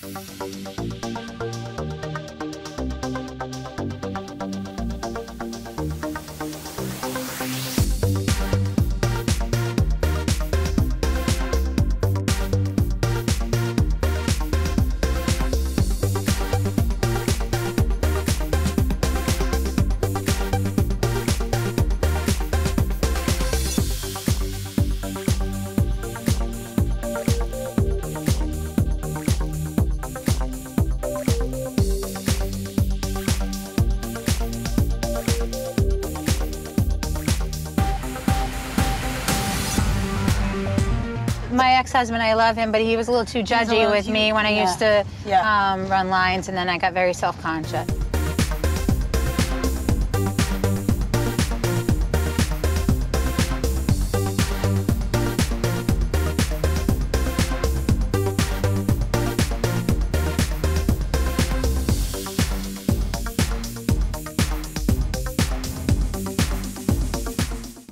My ex-husband, I love him, but he was a little too judgy with me when I used to run lines, and then I got very self-conscious.